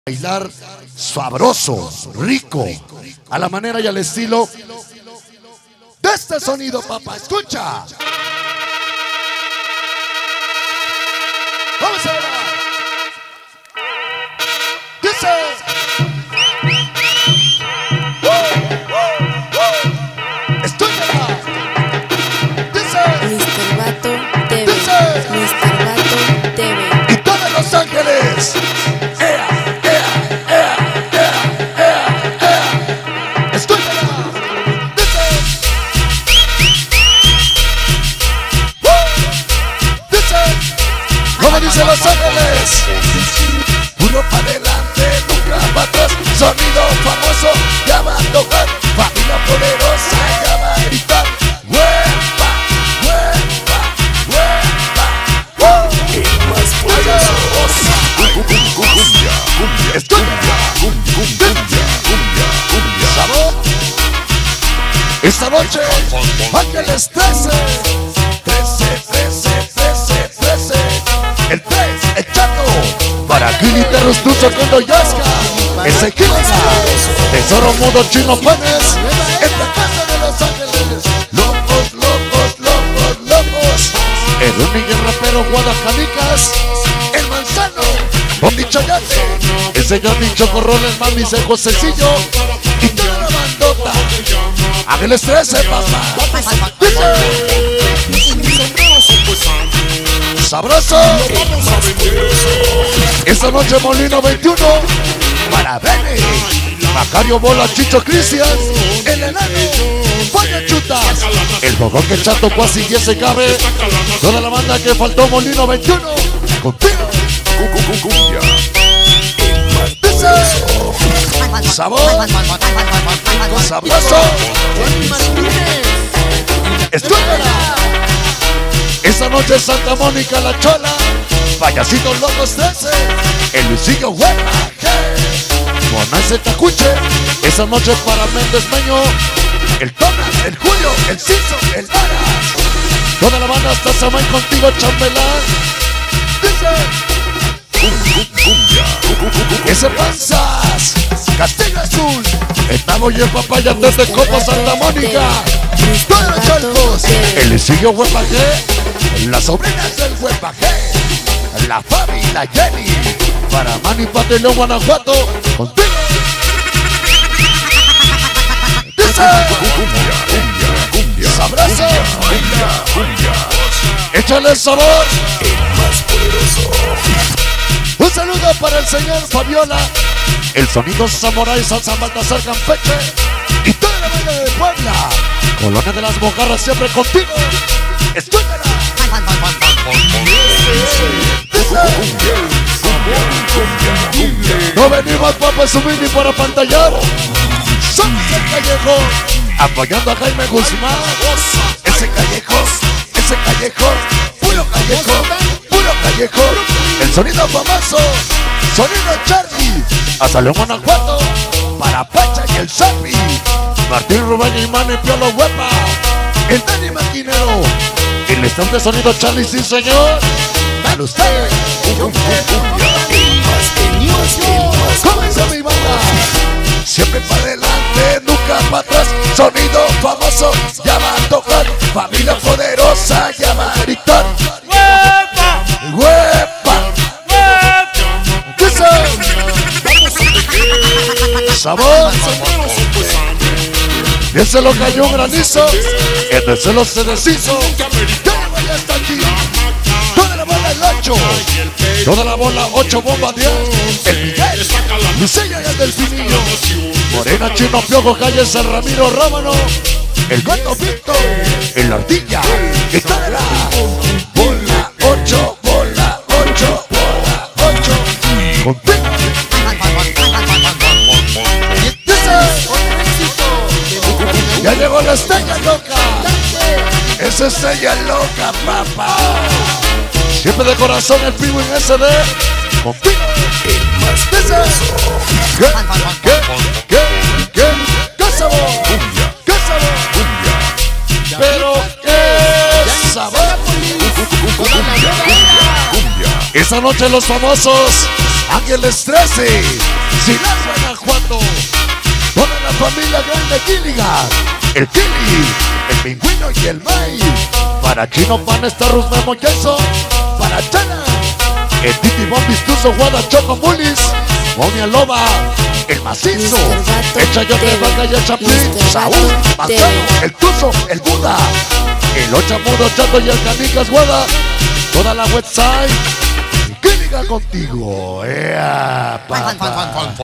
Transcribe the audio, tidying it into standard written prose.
Bailar sabroso, rico, a la manera y al estilo de este sonido, papá. Escucha. Vamos a ver. Dice. Escúchala. Dice. Mr. Vato TV. Dice. Mr. Vato TV. Y todos Los Ángeles. Dice Los Ángeles, puro para adelante, nunca para atrás. Sonido famoso, ya va a tocar. Familia poderosa, ya va a gritar. ¡Huepa, huepa, huepa! El más poderoso. Cumbia. Sabor. Esta noche, Ángeles 13. El 3, el Chato, para Kili Terrustuso con Doyasca, ese Kilsa, Tesoro Mudo Chino Panes, en la casa de Los Ángeles, locos, locos, locos, locos, el único rapero Guadacanicas, el Manzano, Bondi Chayate, el señor Nicho Corrones, mami, ese Josecillo, y toda la bandota, Ángeles 13, papá, sabroso. Esta noche Molino 21 para Bene, Macario Bola, Chicho Cristian, el enano, Polla Chutas, el bogón que Chato Cuasi y ese cabe, toda la banda que faltó Molino 21, contigo. Dice, sabor, sabroso. Escúchala. Esta noche Santa Mónica La Chola, Payasitos Locos 13, el Luisillo Huepa, Mona ese Tacuche. Esta noche para Méndez Meño, el Tonas, el Julio, el Ciso, el Varas. Toda la banda hasta Samay contigo, Chambelán. Dice ese Panzas, Castillo Azul, el Nabo y el Papaya desde Copa Santa Mónica. Todos los chalcos, el Luisillo Huepa, las sobrinas del Huepaje, la Fabi, la Jenny, para Manny Patelón, Guanajuato, contigo. Dice, sabroso, échale sabor, el más poderoso. Un saludo para el señor Fabiola, el sonido Samurai San Baltasar Campeche, y toda la banda de Puebla, Colonia de las Mojarras siempre contigo. Escúchala. No venimos para presumir ni para pantallar. Somos el Callejón, apoyando a Jaime Guzmán. Ese callejón, puro callejón. El sonido famoso, sonido Charlie, hasta León, Guanajuato, para Pacha y el Zapi, Martín Rubén y Manny Piolo Huepa, el Dani Maquinero, el estante sonido Charlie, sí señor. Para ustedes, comienza mi banda. Siempre para adelante, nunca para atrás. Sonido famoso, ya va a tocar. Familia poderosa, ya va a gritar. ¡Huepa! ¡Huepa! Dice, sabor. Y el cielo cayó granizo, en el cielo se deshizo. Ya vaya hasta aquí. Toda la bola el 8, toda la bola 8 bomba 10. El Miguel, Lucilla y el Delfinillo, Morena, Chino, Piojo, Calles, el Ramiro Rábano, el Gato Víctor, el Ardilla, y toda la bola 8, bola 8, bola 8. Contigo. Ya llegó la estrella loca. Esa estrella loca, papá. Siempre de corazón el primo en SD. Contigo. El más poderoso. ¿Qué sabor? ¿Qué sabor? Pero qué sabor. esta noche los famosos Ángeles 13, Silas Guanajuato, toda la familia grande Gilligan, el Kili, el Pingüino y el May. Para Chino Pan, Starrus, Memo, Jason. Para Chana, el Titi Bombis, Tuzo, Guada, Choco, Mulis, Monia Loba, el Macizo, el Chayote, Vaca y el Chaplin, Saúl, Manzano, el Tuzo, el Buda, el Ochamudo, Chato y el Canicas, Guada, toda la website. Gilligan contigo.